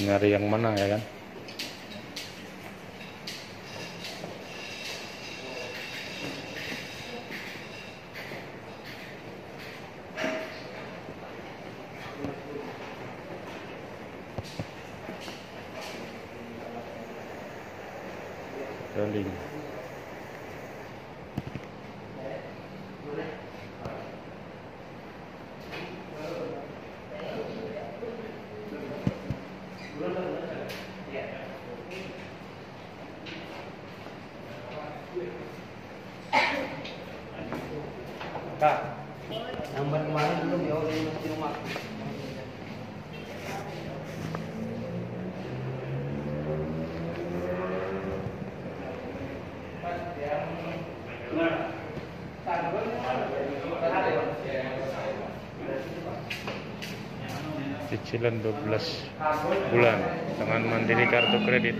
nyari yang mana ya kan. Rolling. Kak, gambar kemarin belum ya udah di rumah. Cicilan 12 bulan dengan Mandiri kartu kredit.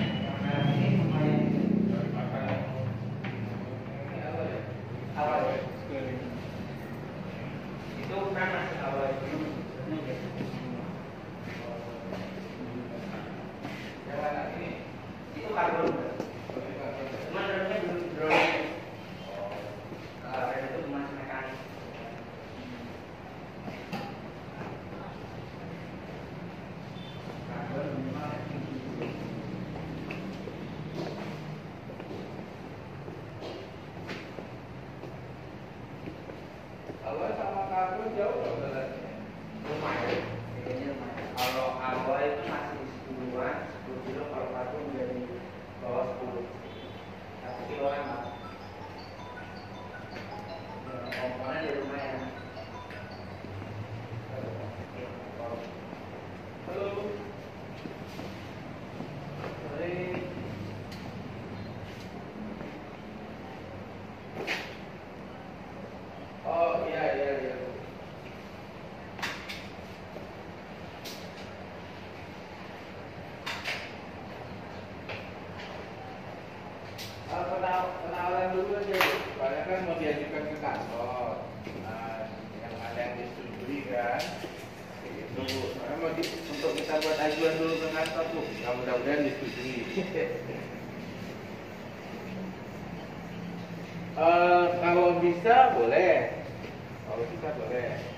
Itu kan masih awal dulu. Itu karbon. Cuma harusnya belum drone. Kalau itu masih mekanik. Alloy sama karbon jauh nggak bedanya? Lumayan, kayaknya lumayan. Kalau alloy itu masih 10-an, 10 kilo. Kalau karbon dari bawah 10, 1 kiloan lah. Komponen dia lumayan. Halo. Sore. Oh iya. Kenalan dulu aja, soalnya kan mau diajukan ke kantor. Nah, yang ada yang disetujui kan, kayak gitu. Soalnya mau untuk kita buat ajuan dulu ke kantor tuh, nah, mudah-mudahan disetujui. Kalau bisa boleh,